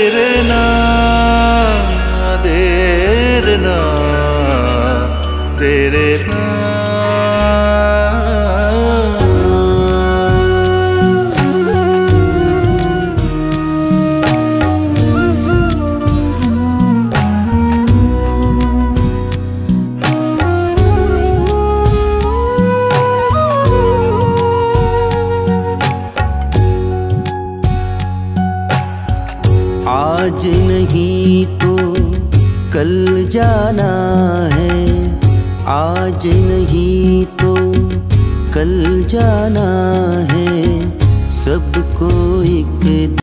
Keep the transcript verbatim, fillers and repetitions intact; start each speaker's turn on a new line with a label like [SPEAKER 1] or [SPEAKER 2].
[SPEAKER 1] देर ना देर ना तेरे ना।
[SPEAKER 2] आज नहीं तो कल जाना है, आज नहीं तो कल जाना है, सबको एक